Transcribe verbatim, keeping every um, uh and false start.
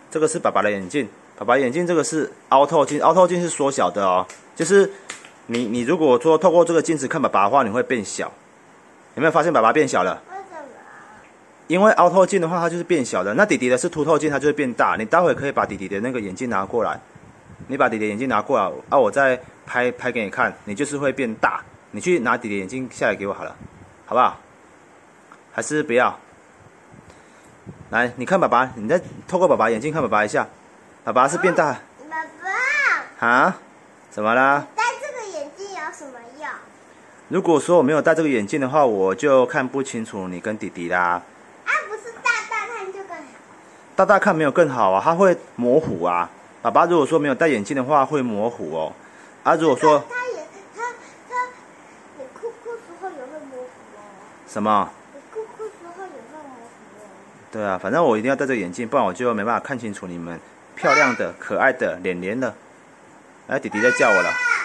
这个是爸爸的眼镜，爸爸眼镜这个是凹透镜，凹透镜是缩小的哦，就是你你如果说透过这个镜子看爸爸的话，你会变小，有没有发现爸爸变小了？ 为什么？ 因为凹透镜的话，它就是变小的，那弟弟的是凸透镜，它就会变大。你待会可以把弟弟的那个眼镜拿过来，你把弟弟的眼镜拿过来，啊，我再拍拍给你看，你就是会变大。你去拿弟弟眼镜下来给我好了，好不好？还是不要？来，你看爸爸，你再透过爸爸眼镜看爸爸一下，爸爸是变大。 爸爸。 啊？怎么啦？ 戴这个眼镜有什么用？ 如果说我没有戴这个眼镜的话，我就看不清楚你跟弟弟啦。 啊，不是大大看就更好。 大大看没有更好啊，它会模糊啊。爸爸如果说没有戴眼镜的话，会模糊哦。啊，如果说他也他他，你哭哭时候也会模糊哦。 什么？ 你哭哭时候也会模糊哦。 对啊，反正我一定要戴这个眼镜，不然我就没办法看清楚你们漂亮的、可爱的脸脸了。哎，弟弟在叫我了。